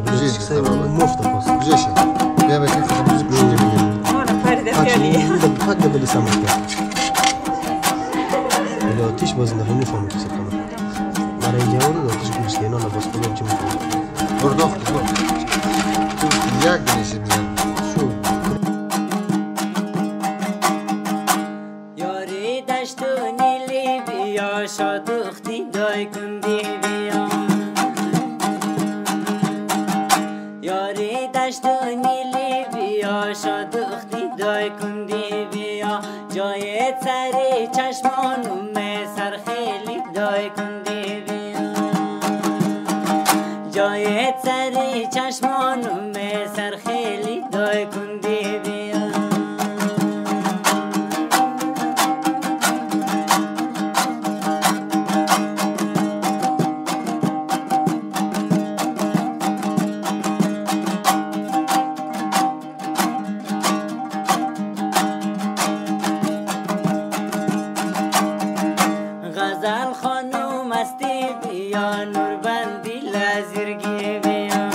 بجيش مفتة بس بجيش يا بس بجيش بجيش أنا فاردة فعلي فاكر باللي سامعك لو تيش بزنه هم فهموا كيف كمان مرة يجاوروا لو تيش بس كأنه أنا بس كلهم جم برضه ياك بنيش بزن شو یاری دشتونی لی بیا شادوختی دای کندی بیا یاری دشتونی لی بیا شادوختی دای کندی بیا جای سری چشمانم سر خیلی دای کندی بیا جای سری چشمانم سر خیلی دای کندی بیا غزل خانوم استی بیا نوربندی لزرگی بیا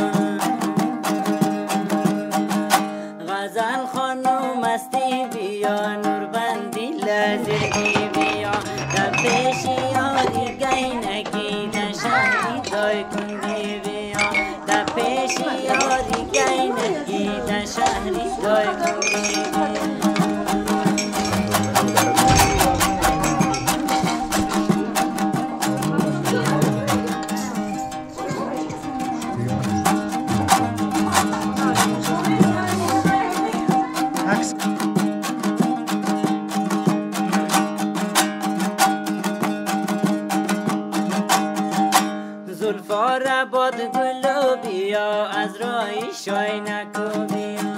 غزل خانوم استی بیا نوربندی لزرگی بیا در پیش یاری گینگی در شهری دای کندی بیا در پیش یاری گینگی در شهری دای کندی بیا زلفا باد گلو بیا از رای شای نکو بیا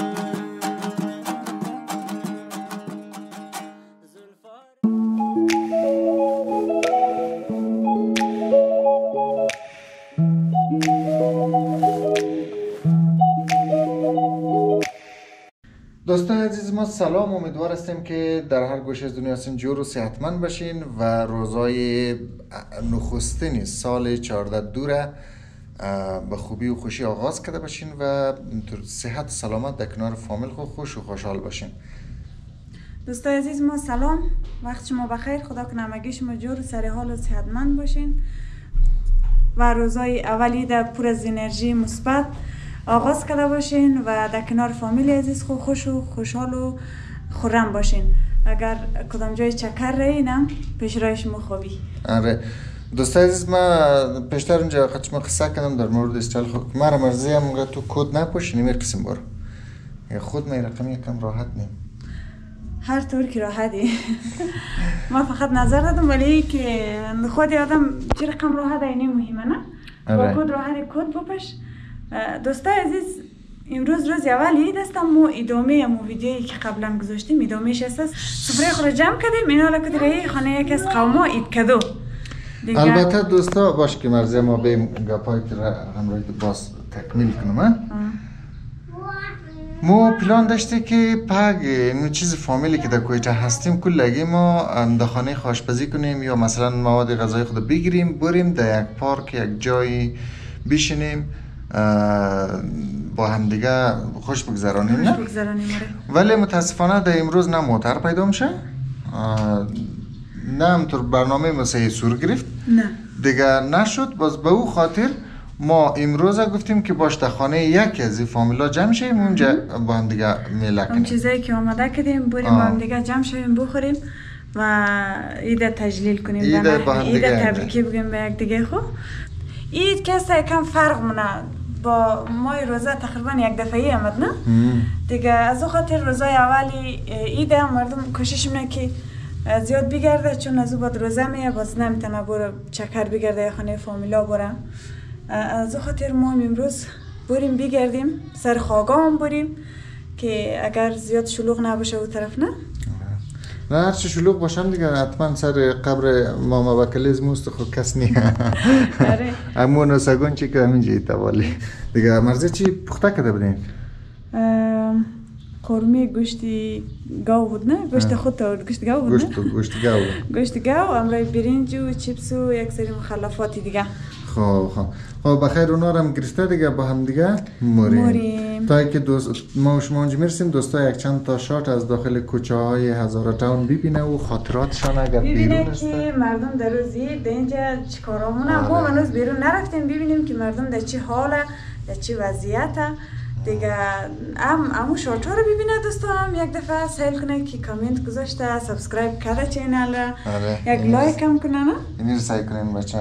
دوستان عزیز ما سلام، امیدوار هستیم که در هر گوشه از دنیا هستین جور و صحتمند باشین و روزای نخستین سال 14 دوره به خوبی و خوشی آغاز کرده باشین و صحت و سلامت در کنار فامیل خود خوش و خوشحال باشین. دوستای عزیز ما سلام، وقت شما بخیر، خدا کنه همگی شما جور سر حال و صحتمند باشین و روزای اولی در پر از انرژی مثبت آغاز کرده باشین و در کنار فامیل عزیز خود خوش و خوشحال و خرم باشین. اگر کدام جای چکر رینم پیش رای شما خوبی. آره دوستای عزیز ما پیشتر اونجا وقت شما قصه کردم در مورد استایل خود. مرا مرضی هم تو کد نپوشی نمیر قسم بارو خود می رقمی یکم راحت نیم هر طور که راحتی. ما فقط نظر دادم ولی که خود آدم چه رقم راحت اینه مهمه نه؟ با کد راحت کد بپش. دوستای عزیز امروز روز اولی دستم مو ادامه مو ویدیویی که قبلا گذاشتیم ادامهش است. سفره خود جمع کردیم اینا را کدی خانه یک از قوما اید کدو. البته دوستا باش که مرزی ما به گپای که همراهی باز تکمیل کنم. ما پلان داشته که پاگ این چیز فامیلی که در کویتا هستیم کلگی ما در خانه خوشپزی کنیم یا مثلا مواد غذایی خود بگیریم بریم در یک پارک یک جایی بشینیم با هم دیگه خوش بگذرانیم نه؟ ولی متاسفانه در امروز نه موتر پیدا میشه نه همطور برنامه مسیحی سور گرفت نه دیگه نشد. باز به او خاطر ما امروز گفتیم که باش در خانه یکی از فامیلا جمع شیم اونجا با هم دیگه میله کنیم. اون چیزایی که آماده کردیم بریم با هم دیگه جمع شیم بخوریم و عید تجلیل کنیم. عید تبریکی بگیم به یک دیگه خو. عید که کم فرق مونه با ماه روزه تقریبا یک دفعه آمد نه؟ دیگه از او خاطر روزای اولی عید مردم کوشش میکنه که زیاد بگرده چون از او بعد روزه میه باز نمیتونه بره چکر بگرده یا خانه فامیلا بره. از او خاطر ما امروز بریم بگردیم سر خاگام بریم که اگر زیاد شلوغ نباشه او طرف نه؟ نه هرچی شلوغ باشم دیگه حتما سر قبر ماما بکلیز موست خود کس نیه. آره امون و سگون چی که همین جایی توالی دیگه. مرزی چی پخته کده بدین؟ قرمه گوشتی گاو بود نه؟ گوشت خود تا گوشت گاو بود نه؟ گوشت گاو گوشت گاو امروی برنج و چیپس و یک سری مخلفاتی دیگه. خب بخیر اونا رو هم گرفته دیگه با هم دیگه موریم تا که ما و شما اونجا میرسیم دوستا یک چند تا شات از داخل کوچه های هزاره تاون ببینه و خاطراتشان اگر ببینه که مردم در روزی در اینجا چیکارامونه. ما هنوز بیرون نرفتیم ببینیم که مردم در چی حاله، در چی وضعیته دیگه. امو شورت ها رو ببینه دوستان، یک دفعه سیل کنه که کامنت گذاشته، سابسکرایب کرده چینل را، یک لایک هم کنه. نه اینی رو سعی کنین بچه.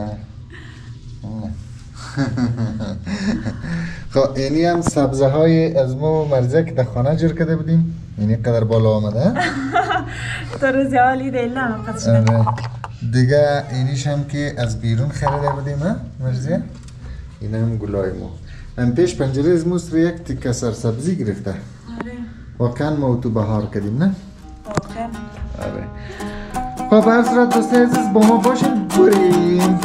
خب اینی هم سبزه های از ما و مرزه که در خانه جور کرده بودیم، اینی قدر بالا آمده. تو روزی حالی دیله هم قدشن دیگه اینیش هم که از بیرون خریده بودیم مرزه. این هم گلای ما هم پیش پنجره از موست رو یک تیکه سرسبزی گرفته. واقعا ما تو بهار کردیم نه؟ واقعا. خب هر صورت دوسته عزیز با ما باشین بریم.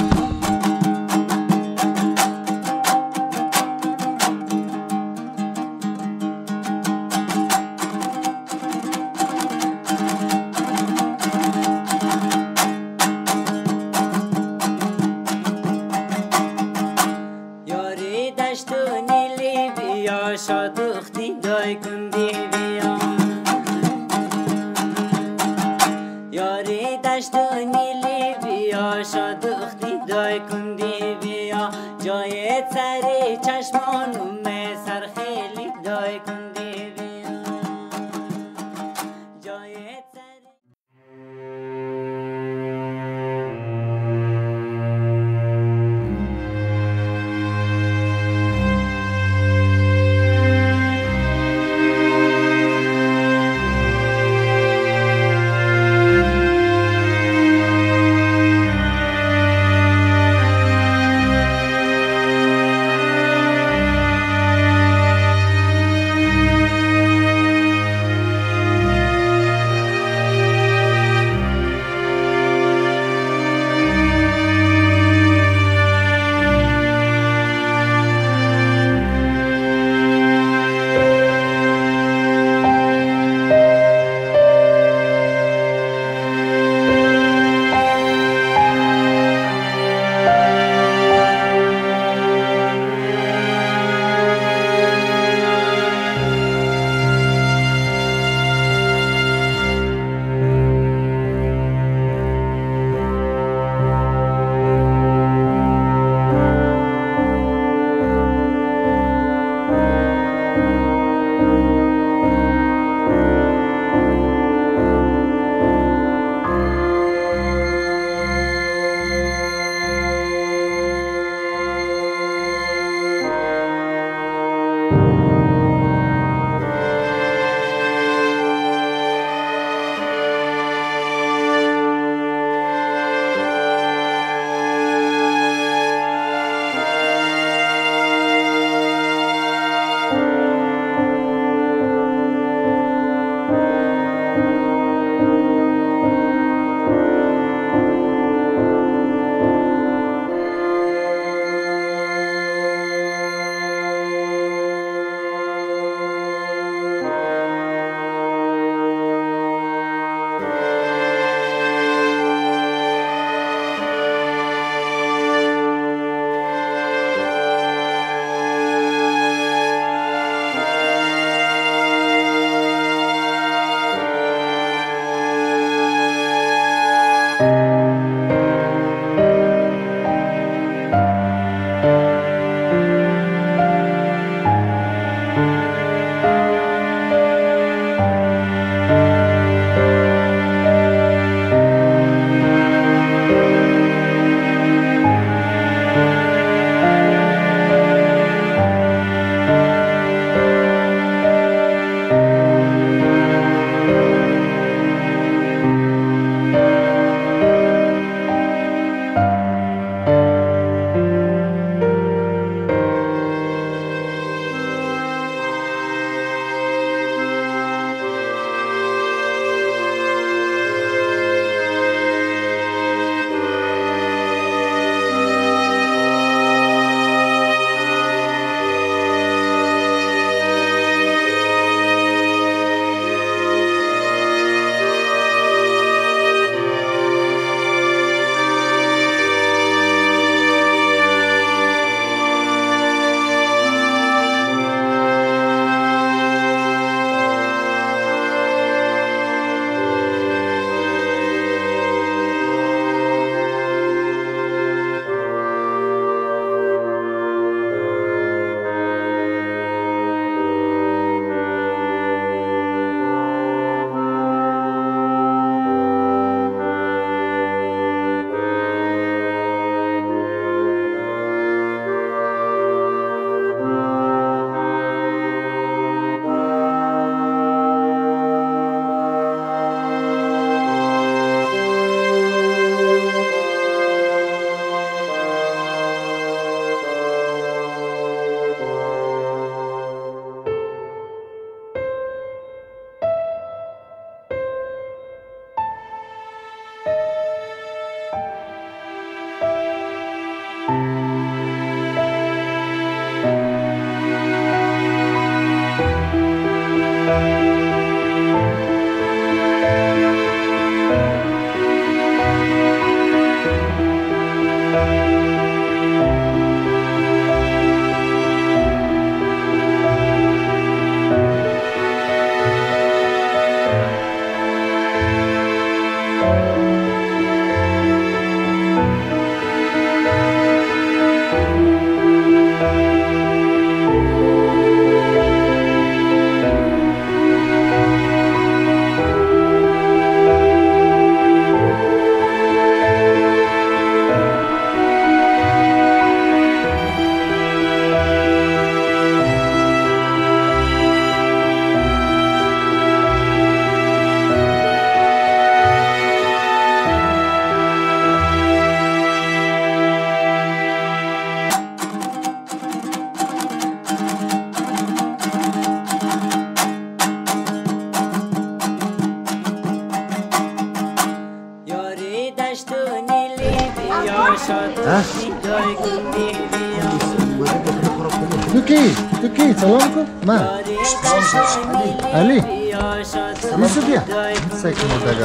تو کی سلام کو من علی یوسف بیا سکه مدگا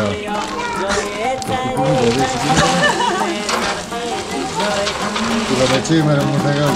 تو بچه مرا مدگا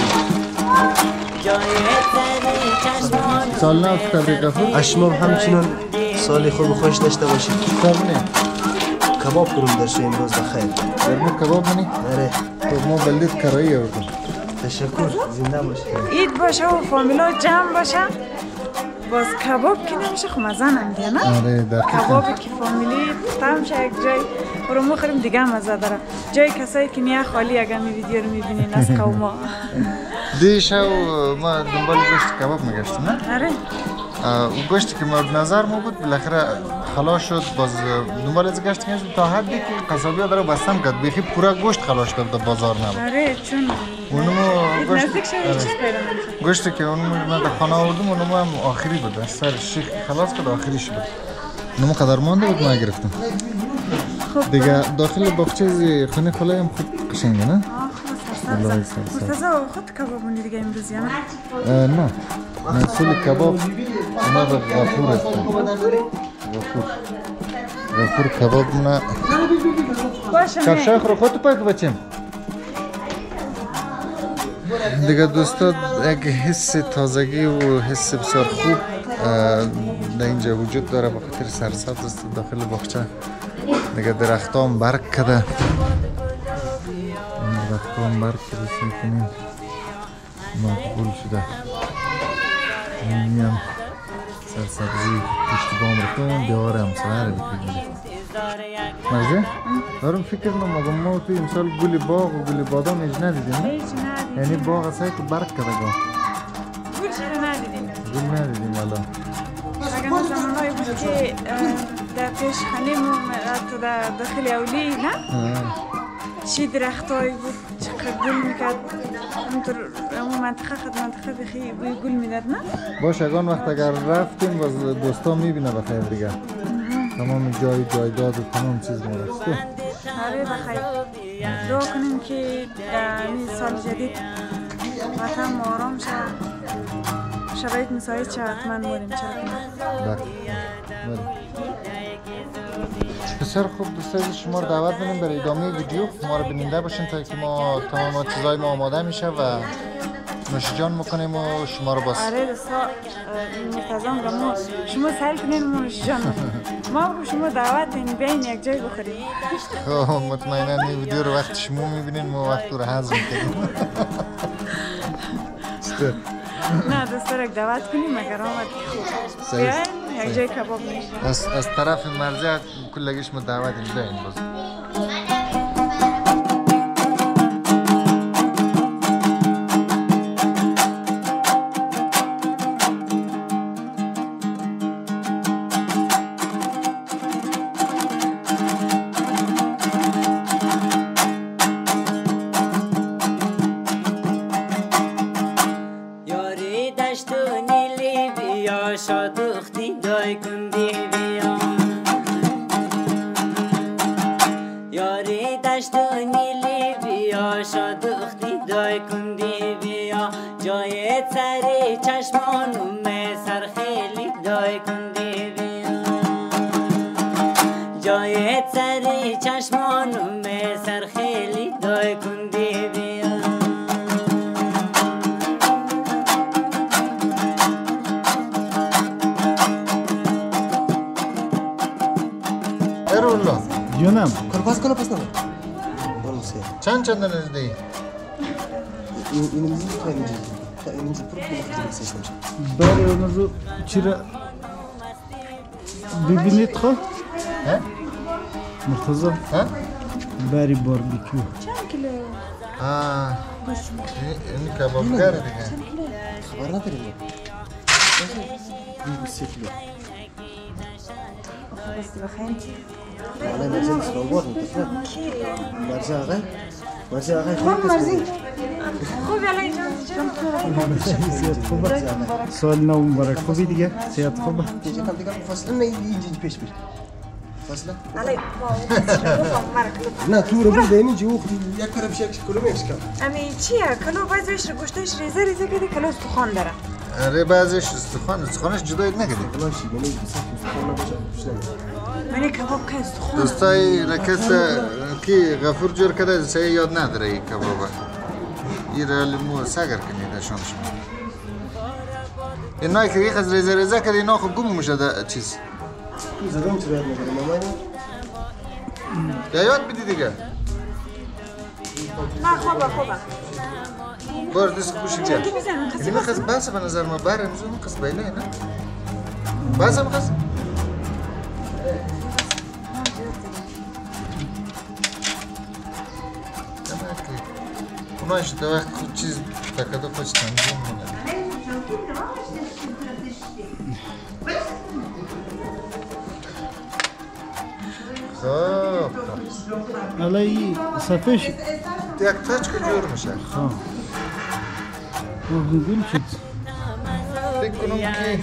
سال نو تبریک افر اشمام همچنان سال خوب و خوش داشته باشید. کباب کنم در شو امروز بخیر. در ما کباب منی؟ آره. تو ما بلدیت کرایی آوردم. تشکر. زنده باشید. عید باشه و فامیلا جمع باشه. باز کباب که نمیشه خب مزه نمیده نه؟ آره در کبابی که فامیلی تمشه یک جای رو مخوریم دیگه مزه داره. جای کسایی که نیا خالی اگر می ویدیو رو میبینین از قوما. دیشب ما دنبال گوشت کباب میگشتیم نه؟ آره. اون گوشتی که مورد نظر ما بود بالاخره خلاص شد. باز دنبال از گشت گشت تا حدی که قصابی ها داره بستم کرد. بیخی پورا گوشت خلاص شده در بازار نبود. آره چون اونمو نزدیک شده چیز پیدا نمیشه. گوشتی که اونمو من در خانه آوردم اونمو هم آخری بود. از سر شیخ خلاص کرد آخریش بود. اونمو قدر مانده بود ما گرفتم. دیگه داخل باغچه خونه خلای هم خوب قشنگه نه؟ مرتضی خود کباب مونی دیگه امروز یا نه؟ نه محصول کباب اونا به غفور هستن. غفور کباب اونا کفشای رو خودتو پاک بچیم دیگه دوستا. یک حس تازگی و حس بسیار خوب در اینجا وجود داره به خاطر سرسبز است داخل باغچه. دیگه درختان برگ کرده. درختان برگ کرده میکنیم مقبول شده. اینیم سرسبزی پشت بام رفتم دیوار همسایه رو بکنیم. مرزه؟ دارم فکر کنم مگه ما توی امسال گل باغ و گل بادام هیچ ندیدیم نه؟ یعنی باغ هستایی که برگ کرده گاه گل چرا ندیدیم؟ گل ندیدیم والا. اگر زمانهایی بود که در پیش خانه ما تو در داخل اولی نه؟ چی درختایی بود چقدر گل میکرد. همونطور همون منطقه خد منطقه بخی بوی گل میداد نه؟ باش اگان وقت اگر رفتیم باز دوستا میبینه بخیر دیگه. تمام جایداد و تمام چیز ما رست. آره بخیر. دعا کنیم که در این سال جدید وطن آرام شد. شرایط مساعد شد حتما بریم چرا کنیم. بسیار خوب دوستان شما رو دعوت می‌کنیم برای ادامه ویدیو. ما رو بیننده باشین تا که ما تمام چیزای ما آماده میشه و نوش جان میکنیم و شما رو باز. آره دوستا مرتضام ما شما سعی کنین ما نوش جان ما رو شما دعوت این بیاین یک جای بخوریم. مطمئنا این ویدیو رو وقت شما میبینین ما وقت رو هضم کنیم. نه دوستا رو دعوت کنیم اگر آمد خوب بیاین یک جای کباب میشیم. از طرف مرزه کلگیش ما دعوت بیاین باز. چند نزدی؟ اینجا بله اونجا چرا ببینید خب؟ مرتضی بری باربیکیو چند کیلو؟ این کبابگره دیگه خبر نداریم 3 کیلو بس بخیر والله مرزي مصور مرزي آقای مرزي آقای خوب مرزي خوب علی جان سال نو مبارک خوبی دیگه سیادت خوبه دیگه کم دیگه فاصله نه اینجا پیش بیر فصله علي نه تو رو بود اینی جو یک کار بشه کلو میکس کم امی چیه کلو بعضیش گوشتش ریزه ریزه کردی کلو استخوان داره آره بعضیش استخوانش جدایت نکردی بلاشی منی استخوان نباشه منی کباب که استخوان دوستای رکس کی غفور جور کرده سه یاد نداره این کبابه این را لیمو سگر کنید شانش این نای که یک از ریزه ریزه کرد اینا خب گم میشه ده چیز تو زدم چرا یاد نداره مامانی یا یاد بدی دیگه نه خوبه بار دست خوشی جد این میخواست بس به نظر ما بره امزون میخواست بیله نه بس هم خواست اونایش دو وقت خود چیز تکده خوش تنظیم مونه خب علی صفش یک تاچ که جور میشه گل شد فکر کنم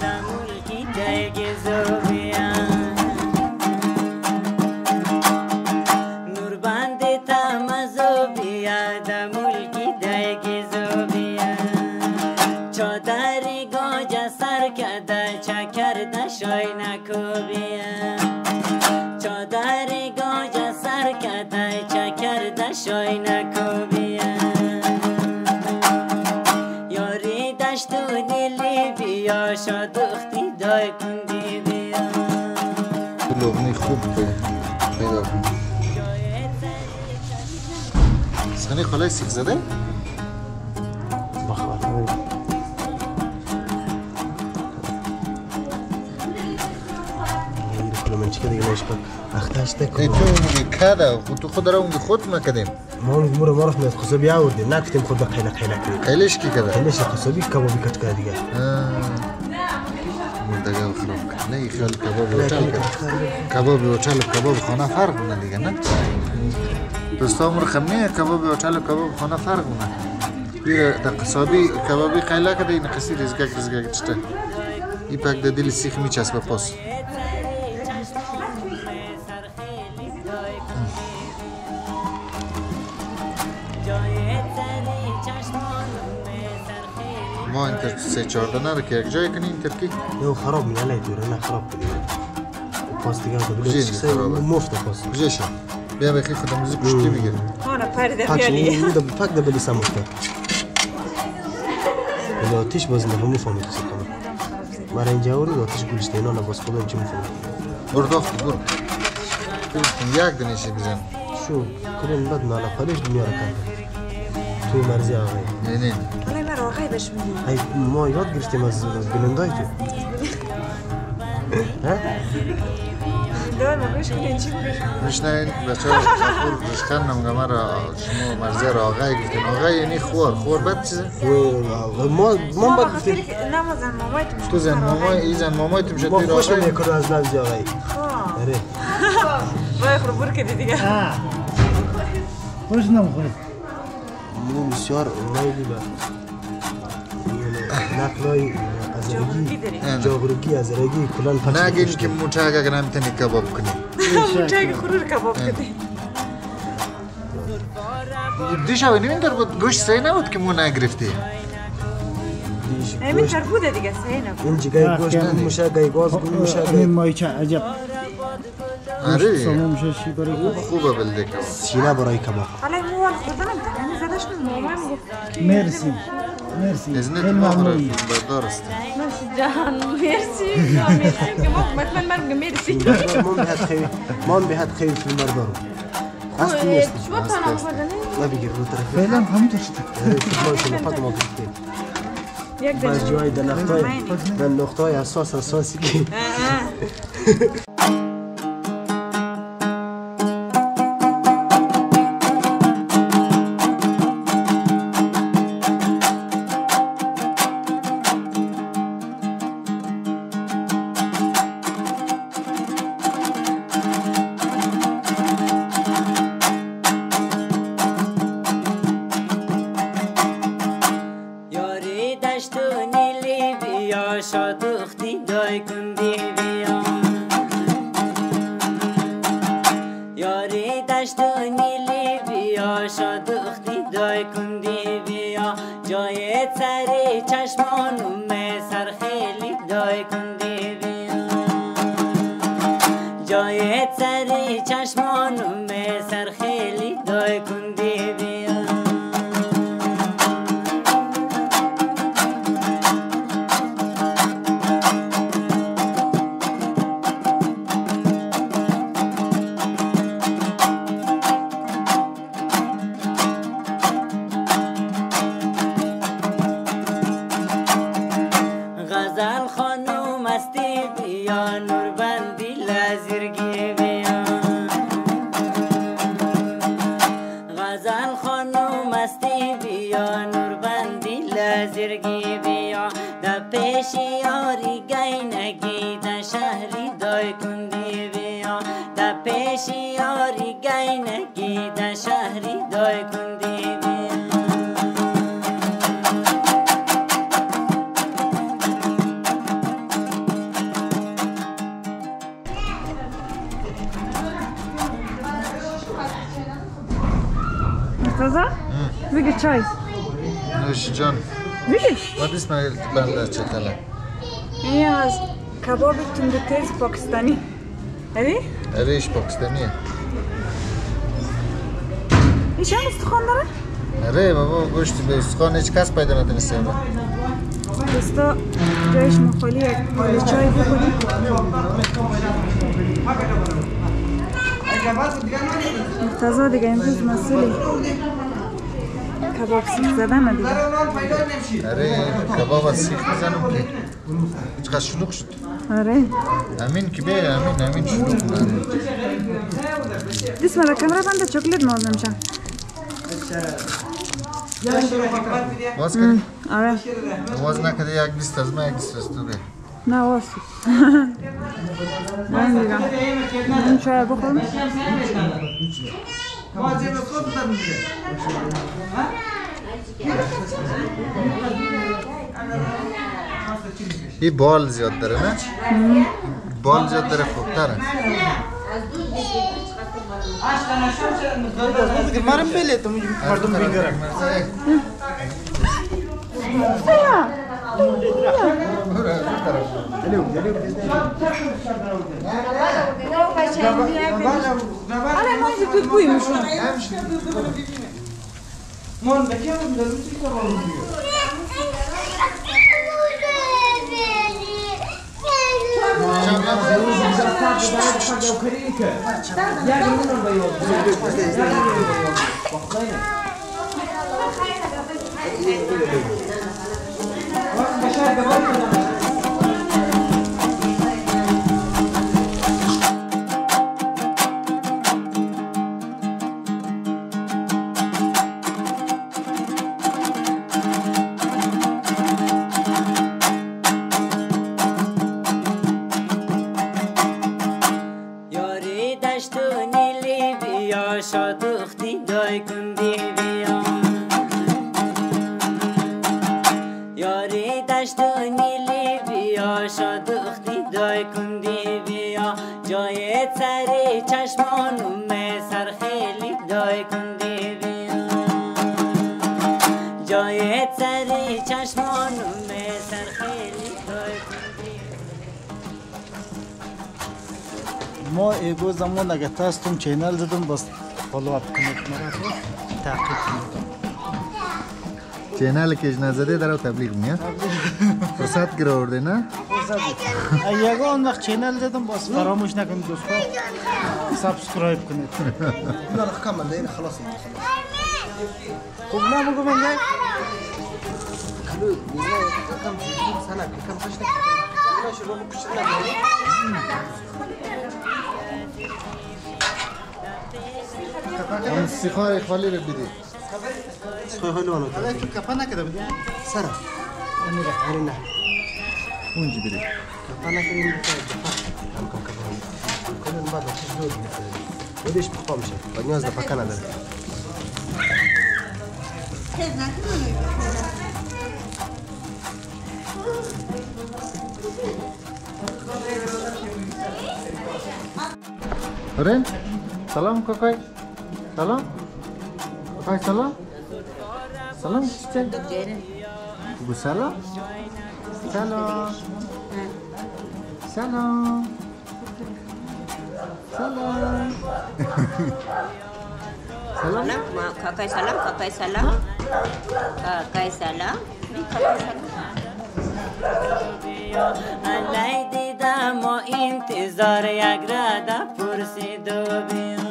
شای نکوبیه یاری دشت و دلی بیا شادختی دای کندی بیا لغنی خوب پیدا کن سخنی خلای سیخ زده؟ بخواه من چیکار دیگه نمیشه اختاش تکو تو میگی کده تو خود را اون خود مکدیم ما مرة ما رحنا خصوبي عودي نكتم خد بقى حيلك قيلش كي كده قيلش خصوبي كبابي كتكا ديجا منتجا خراب لا يخل کبابی اوچال کباب خانه فرق نه دیگه نه دوستام رخمنه کبابی اوچال کباب خانه فرق نه بیر تقصابی کبابی قیلا کده این قصی رزگک چته ای پاک ده دل سیخ میچسبه پاس ما انت سه چهارده نره که یک جای کنی این ترکی یو خراب میشه نه دوره نه خراب کنی پاس دیگه تو بجی خرابه مفت پاس بجیشه بیا بخی خودم موزیک گوشتی بگیر انا پرده بیالی پاک ده بلی سموفت ولی آتیش باز نفهمو فهمی کسی کنم برای اینجا اوری آتیش گوشتی اینا نباز خودم چی میفهمی برداخت برو یک دنیشی بزن شو کنیم بد نالا پلیش دنیا را کرده توی مرزی آقای نه حالا من آقای بهش میگی ای ما یاد گرفتیم از گلندای تو ها؟ دار ما گوش کنین چی بگوش میشنین بچه ها خور بشکن نمگه مرا شما مرزی را آقای گفتین آقای یعنی خور بد چیزه؟ ما بد گفتیم نه ما زن مامای تو تو زن مامای ای زن مامای تو میشه ما تیر خوشم آقای میکنه از لفظی آقای اره وای خور بور کردی دیگه خوش نمخورد من بسیار نایدی با نقلای جاغرگی از رگی کلان پخش نگین که موچه اگه نمیتونی کباب کنی چای خورور کباب کردی دیش اوی نمیدار بود گوشت سعی نبود که مو نگرفتی همین تر بوده دیگه سعی نبود این جگای گوشت گم میشه گای گاز گم میشه این مایچه عجب آره سامو میشه چی کاری خوبه بلده کباب سینه برای کباب حالا موال خوردنم تکنی زدش مامان گفت مرسی ازنت خیلی مخوره ممنون بردارست جان مرسی مرسی که من مرگ مرسی من بهت خیلی فیلم بردارم هست نیست نه بگیر رو طرف فعلا همونطور شده ماشین فقط ما گفته یک باز جای در نقطه اساسی که جای سر چشمانم سر خیلی دای کنده بیا جای سر چشمانم سر خیلی دای کنده بیا غزل خانم استی بیا نور بندی لازرگی بیا غزل خانم استی بیا نور بندی لازرگی بیا در پیش یاری گینگی در شهری دای کندی بیا در پیش یاری گینگی در شهری دای کندی بیا مرتضی بگیر چای نوش جان بگیر What is my banda چتله؟ این از کباب تند تیز پاکستانی هری؟ ریش پاکستانیه این چند استخوان داره؟ اره بابا گوشت به استخوان هیچ کس پیدا نتونسته دوستا جایش مخالی یک بالا چای بخوریم مرتضی دیگه امروز مسئولی کباب سیخ زدن دیگه اره کباب از سیخ میزنم که چقدر شلوغ شد آره امین که بیه امین شلوغ کنم دیسم را کمره بنده چکلیت مازم شم باز کنی؟ آره باز نکده یک لیست از من یک لیست از تو به نه واسی من دیگم این چای بخورم این بال زیاد داره نه؟ بال زیاد داره خوبتره مرم بله تو مردم بینگرم آره ما اینجا توت بویمشون یاری دشت و نیلی بیا شادوختی دای کندی بیا یاری دشت و نیلی بیا شادوختی دای کندی بیا جای سر چشمانم سر خیلی دای کندی بیا جای سر چشمانم سر خیلی دای کندی ما ایگو زمان اگه تاستون چینل زدم بس فالو اپ کنید مرا تو تعقیب کنید چینل که نزده در تبلیغ میاد فرصت گرورده نه؟ یگو اون وقت چینل زدم بس فراموش نکنید دوستا سابسکرایب کنید لا لا كمل لين خلاص خب نه بگو من كم سنه كم خشنك ماشي روح كشنا اون سیخای خالی رو بیدی سخوي حلو انا حالا تو کپا نکده بودی؟ سنه انا اونجا بیدی انا كريم كل ما تشدود وليش بقومش الناس ده كندا Ren, salam kakak. Salam. Kakak salam. سلام چطور؟ بگو سلام. سلام. سلام. سلام. سلام. کاکای سلام. کاکای سلام. کاکای سلام. علی دیدم و انتظار یک رده پرسید و بیان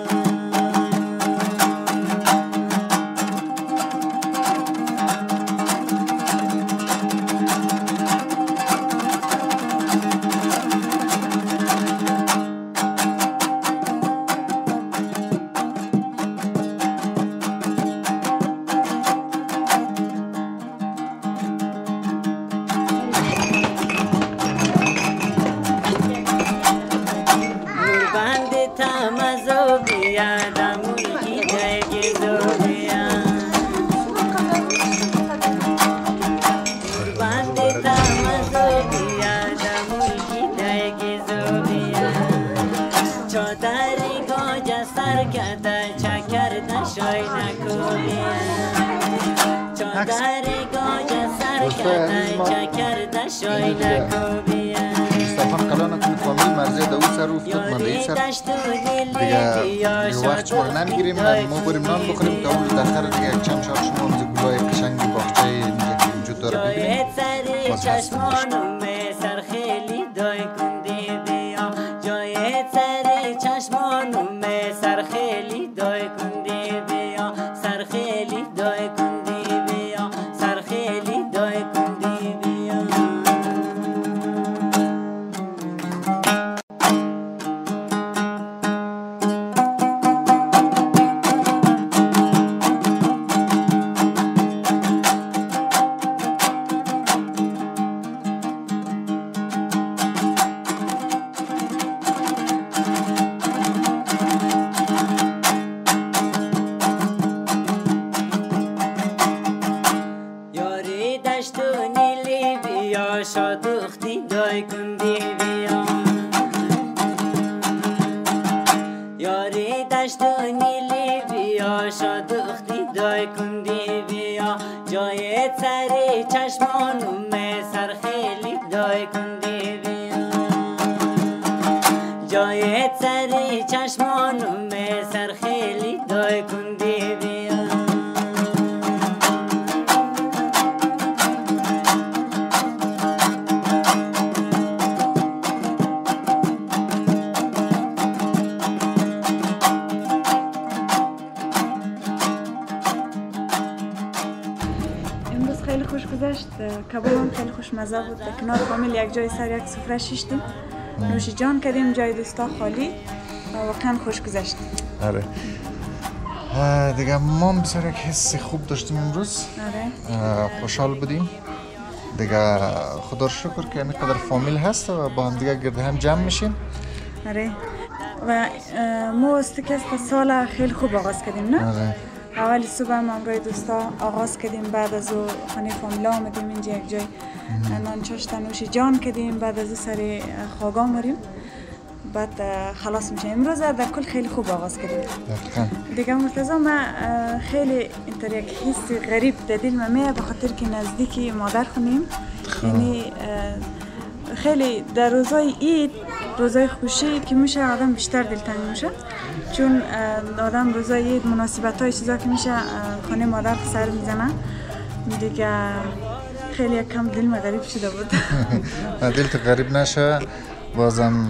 مصطفی کلان کنید فامیل مرزی دو سر افتاد من دیگه سر دیگه یه وقت شما نمیگیریم ما بریم نان بخوریم تا اون دفتر دیگه یک چند شار شما همزه گلای قشنگی باغچه اینجا که وجود داره ببینیم باز هستیم کباب هم خیلی خوشمزه بود. در کنار فامیل یک جای سر یک سفره شیشتیم، نوش جان کردیم، جای دوستا خالی و واقعا خوش گذشت. آره دیگه ما هم بسیار یک حس خوب داشتیم امروز. آره خوشحال بودیم دیگه. خدا رو شکر که اینقدر فامیل هست و با هم دیگه گرد هم جمع میشیم. آره و ما استکست سال خیلی خوب آغاز کردیم نه؟ آره اول صبح هم امروی دوستا آغاز کردیم، بعد از او خانه فامیلا آمدیم اینجا یک جای نان چاشت نوش جان کردیم، بعد از او سر خواگا مریم، بعد خلاص میشه. امروز در کل خیلی خوب آغاز کردیم دیگه. مرتضی ما خیلی اینطور یک حس غریب در دل من میاد به خاطر که نزدیکی مادر خونیم. یعنی خیلی در روزای عید، روزای خوشی که میشه آدم بیشتر دلتنگ میشه، چون آدم روزای عید مناسبت های چیزا که میشه خانه مادر سر میزنه دیگه. خیلی کم دل من غریب شده بود. دلت غریب نشه بازم.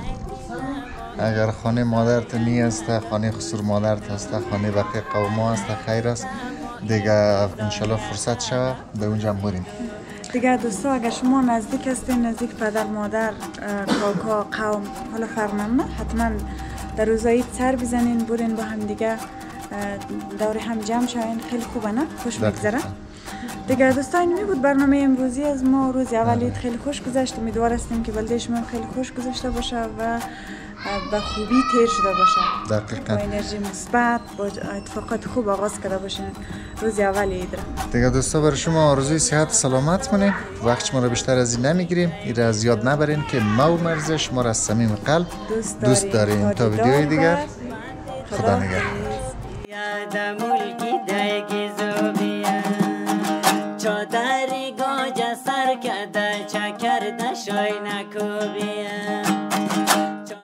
اگر خانه مادرت نی است، خانه خسر مادرت است، خانه بقیه قوما است، خیر است دیگه. انشالله فرصت شود به اونجا بریم دیگه. دوستا اگر شما نزدیک هستین، نزدیک پدر مادر کاکا قوم، حالا فرق نمیکنه، حتما در روزای سر بزنین، برین با هم دیگه دور هم جمع شوین. خیلی خوبه نه؟ خوش بگذره دیگه. دوستا این می بود برنامه امروزی از ما. روز اول خیلی خوش گذشت. امیدوار هستیم که بلده شما خیلی خوش گذشته باشه و به خوبی تیر شده باشه. دقیقاً. با انرژی مثبت، با اتفاقات خوب آغاز کرده باشین روز اول عید را. دیگه دوستا برای شما آرزوی صحت و سلامت کنیم. وقت شما رو بیشتر از این نمیگیریم. این را از یاد نبرین که ما و مرز شما را از صمیم قلب دوست داریم. تا ویدیوی دیگر خدا نگهدار. کده چکر دشای نکوبی